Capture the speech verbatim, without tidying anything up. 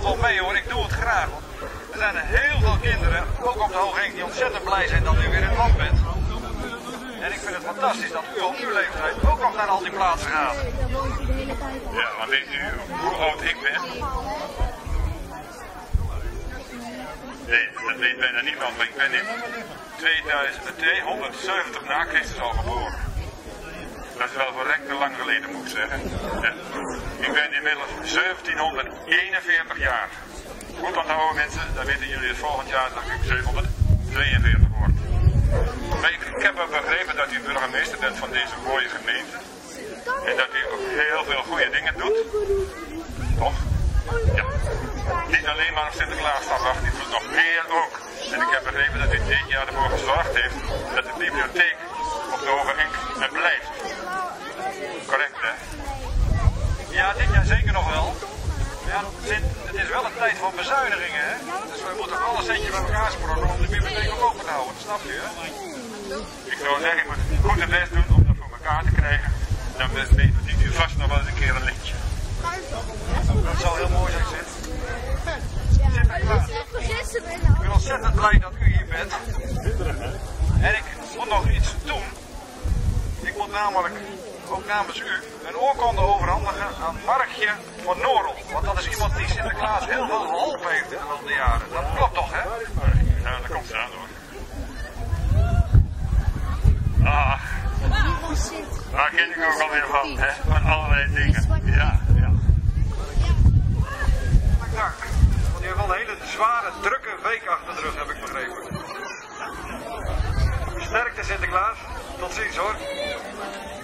helemaal mee hoor, ik doe het graag. Er zijn heel veel kinderen, ook op de Hooghenk, die ontzettend blij zijn dat u weer in het land bent. En ik vind het fantastisch dat u op uw leeftijd ook nog naar al die plaatsen gaat. Ja, maar weet u hoe oud ik ben? Nee, dat weet bijna niemand, maar ik ben in tweehonderdzeventig na Christus al geboren. Dat is wel verrekt lang geleden, moet ik zeggen. Ja. Ik ben inmiddels zeventienhonderdeenenveertig jaar. Goed onthouden mensen, dan weten jullie het volgend jaar dat ik zevenhonderdtweeënveertig word. Maar ik, ik heb wel begrepen dat u burgemeester bent van deze mooie gemeente. En dat u ook heel veel goede dingen doet. Toch? Ja. Niet alleen maar op Sinterklaas staan wachten, u doet nog meer ook. En ik heb begrepen dat u dit jaar ervoor gezorgd heeft dat de bibliotheek op de Hooghenk er blijft. Correct, hè? Ja, dit jaar zeker nog wel. Ja, het is wel een tijd van bezuinigingen, hè? Dus we moeten alle centjes bij elkaar sprokken om de bibliotheek ook open te houden. Dat snap je, hè? Ik zou zeggen, ik moet goed het best doen om dat voor elkaar te krijgen. Dan verdient u vast nog wel eens een keer een liedje. Dat zou heel mooi zijn, Sint. Sinterklaas. Ik ben ontzettend blij dat u hier bent. En ik moet nog iets doen. Ik moet namelijk, ook namens u, een oorkonde overhandigen aan Markje van Norel. Want dat is iemand die Sinterklaas heel veel geholpen heeft in de loop der jaren. Dat klopt toch, hè? Ja, dat komt eraan hoor. Ah, daar ken ik ook alweer van, hè? Van allerlei dingen. Ja, ja. Dank. Want u heeft wel een hele zware, drukke week achter de rug, heb ik begrepen. Sterkte Sinterklaas. Tot ziens hoor.